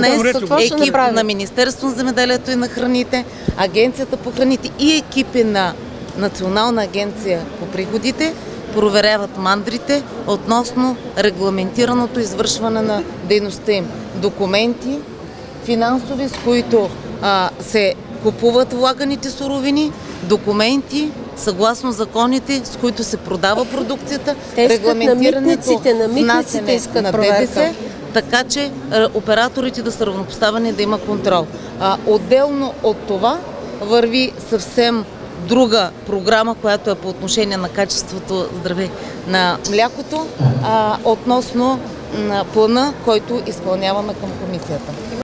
днес екип на Министерството на земеделието и на храните, Агенцията по храните и екипи на Национална агенция по приходите проверяват мандрите относно регламентираното извършване на дейността им. Документи финансови, с които се купуват влаганите суровини, документи съгласно законите, с които се продава продукцията, регламентирането на митниците искат на ДДС, така че операторите да са равнопоставени, да има контрол. Отделно от това върви съвсем друга програма, която е по отношение на качеството здраве на млякото, относно плана, който изпълняваме към комисията.